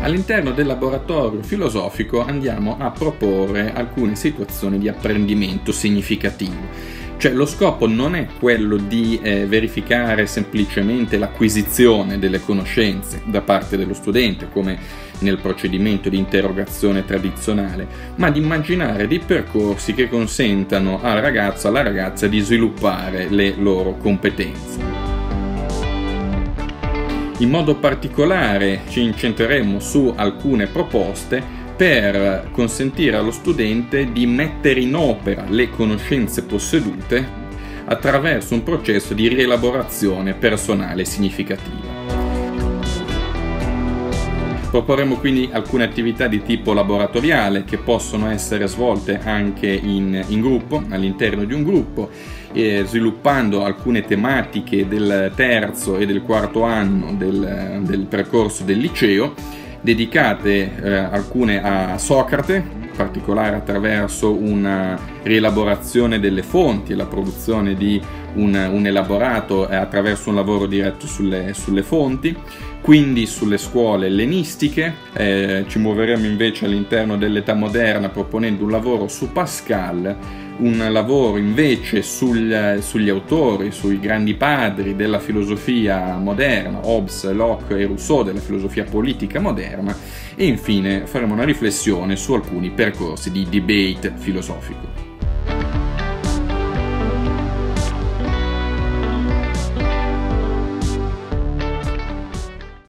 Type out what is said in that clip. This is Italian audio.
All'interno del laboratorio filosofico andiamo a proporre alcune situazioni di apprendimento significativo. Cioè lo scopo non è quello di verificare semplicemente l'acquisizione delle conoscenze da parte dello studente, come nel procedimento di interrogazione tradizionale, ma di immaginare dei percorsi che consentano al ragazzo, alla ragazza di sviluppare le loro competenze. In modo particolare ci incentreremo su alcune proposte per consentire allo studente di mettere in opera le conoscenze possedute attraverso un processo di rielaborazione personale significativa. Proporremo quindi alcune attività di tipo laboratoriale che possono essere svolte anche in gruppo, all'interno di un gruppo, sviluppando alcune tematiche del terzo e del quarto anno del percorso del liceo, dedicate alcune a Socrate, in particolare attraverso una rielaborazione delle fonti e la produzione di un elaborato attraverso un lavoro diretto sulle fonti, quindi sulle scuole ellenistiche. Ci muoveremo invece all'interno dell'età moderna proponendo un lavoro su Pascal, un lavoro invece sugli autori, sui grandi padri della filosofia moderna, Hobbes, Locke e Rousseau, della filosofia politica moderna, e infine faremo una riflessione su alcuni percorsi di debate filosofico.